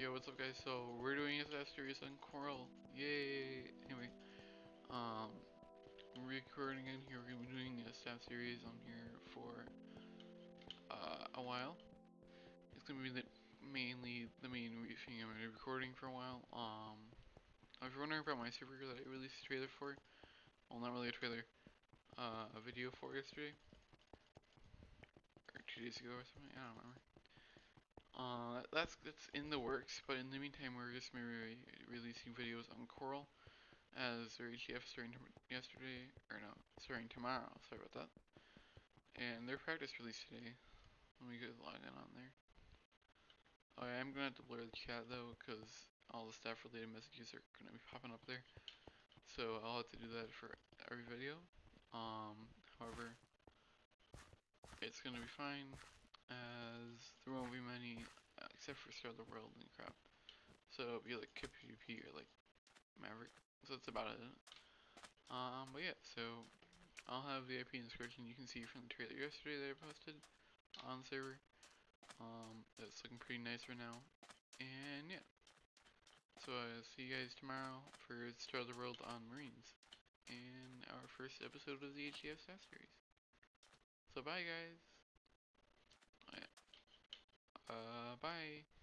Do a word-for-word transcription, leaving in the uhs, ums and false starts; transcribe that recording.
Yo, what's up guys? So we're doing a staff series on Coral. Yay! Anyway, um, we're recording in here. We're gonna be doing a staff series on here for uh, a while. It's gonna be the mainly the main thing I'm gonna be recording for a while. Um, I was wondering about my server that I released a trailer for. Well, not really a trailer. Uh, a video for yesterday or two days ago or something. I don't remember. Uh, that's that's in the works, but in the meantime, we're just gonna be re releasing videos on Coral. As their H T F starting yesterday, or no, starting tomorrow, sorry about that. And their practice release today. Let me go log in on there. Oh, yeah, I'm gonna have to blur the chat though, because all the staff related messages are gonna be popping up there. So I'll have to do that for every video. Um, however, it's gonna be fine, as there won't be many, uh, except for Star of the World and crap. So it'll be like K P P or like Maverick. So that's about it. Um, but yeah, so I'll have V I P in the description. You can see from the trailer yesterday that I posted on the server. Um, it's looking pretty nice right now. And yeah. So I'll see you guys tomorrow for Star of the World on Marines. In our first episode of the H G F staff series. So bye guys. Uh, bye.